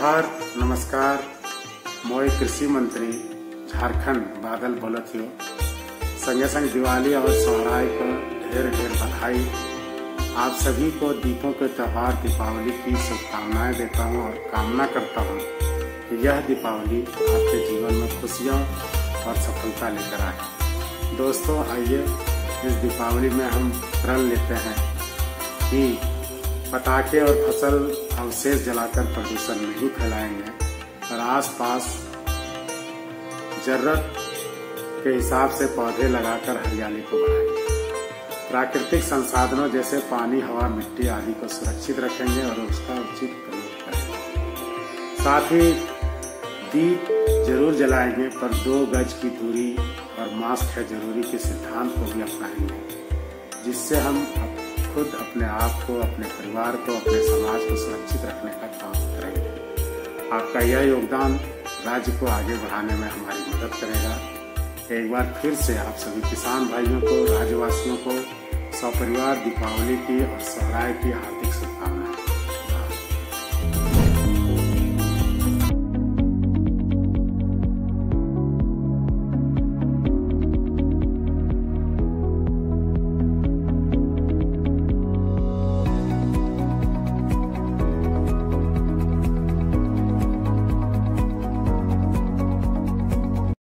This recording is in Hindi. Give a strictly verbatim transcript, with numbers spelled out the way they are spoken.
जोहार नमस्कार। मोए कृषि मंत्री झारखंड बादल बोलत हो। संगे संग दिवाली और सोहराय को ढेर ढेर बधाई। आप सभी को दीपों के त्योहार दीपावली की शुभकामनाएं देता हूं और कामना करता हूं कि यह दीपावली आपके जीवन में खुशियां और सफलता लेकर आए। दोस्तों, आइए इस दीपावली में हम प्रण लेते हैं कि पटाखे और फसल अवशेष जलाकर प्रदूषण नहीं फैलाएंगे और आसपास जरूरत के हिसाब से पौधे लगाकर हरियाली को बढ़ाएंगे। प्राकृतिक संसाधनों जैसे पानी, हवा, मिट्टी आदि को सुरक्षित रखेंगे और उसका उचित प्रयोग करेंगे। साथ ही दीप जरूर जलाएंगे, पर दो गज की दूरी और मास्क है जरूरी के सिद्धांत को भी अपनाएंगे, जिससे हम खुद अपने आप को, अपने परिवार को, अपने समाज को सुरक्षित रखने का काम करेंगे। आपका यह योगदान राज्य को आगे बढ़ाने में हमारी मदद करेगा। एक बार फिर से आप सभी किसान भाइयों को, राज्यवासियों को सपरिवार दीपावली की और सोहराय की हार्दिक शुभकामनाएं।